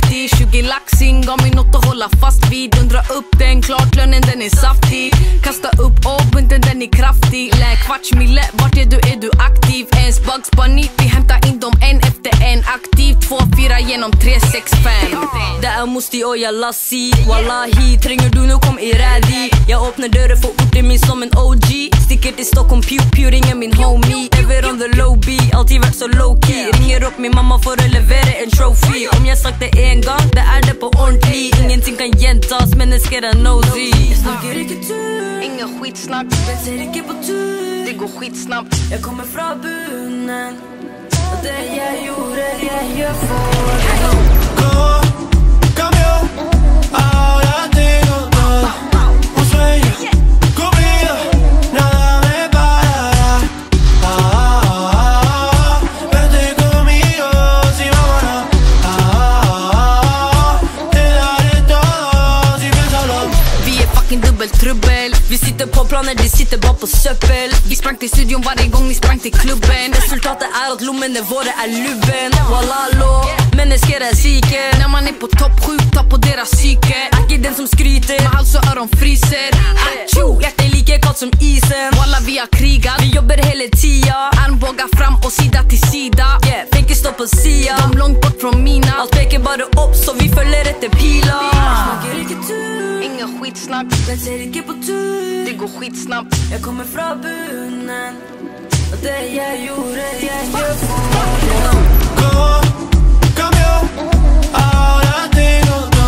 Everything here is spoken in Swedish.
kraftig. 20 laxing, gav mig något att hålla fast vid. Undra upp den, klart lönen den är saftig. Kasta upp bunten den är kraftig. Lä kvartsmille, vart är du aktiv? Ens Bugs Bunny, vi hämtar in dem en efter en. Aktiv 2-4 genom 3-6-5. Det är Musti och jag lassi. Wallahi, tränger du nu kom i rädi. Jag öppnar dörren för orten min som en OG. Sticker till Stockholm, pew ringer min homie. Ever on the low B, alltid varit så low key. Ringer upp min mamma för att leverera en trophy. Om jag sagt det en gång, det är det på ordentlig. Ingenting kan gentas, men det ska den nosy. Jag snackar inte tur, ingen skitsnack. Jag ser inte på tur, det går skitsnabbt. Jag kommer från bunnen, och det jag gjorde, jag gör för. Cambió, ahora tengo todo. Un sueño conmigo, nada me parará. Vete conmigo, si vámonos. Te daré todo, si piénsalo. Vi är fucking dubbeltrubbel. Vi sitter på planer, de sitter bara på söppel. Vi sprang till studion varje gång ni sprang till klubben. Resultatet är att lommen är våra är luben. Wallalo, människor är psyke. När man är på topp, skjuta på deras psyke. Aki den som skryter, med hals och öron fryser. Achu, hjärtat är lika kallt som isen. Walla vi har krigat, vi jobbar hela tia. Armbågar fram och sida till sida. Yeah, tänker stå på sia. De långt bort från mina. Allt pekar bara upp så vi följer efter pilar. Snackar inte tur, ingen skitsnack. Jag ser inte på tur, det går skitsnabbt. Jag kommer från bunnen, och det jag gjorde, jag gör för. Cambió, ahora tengo todo.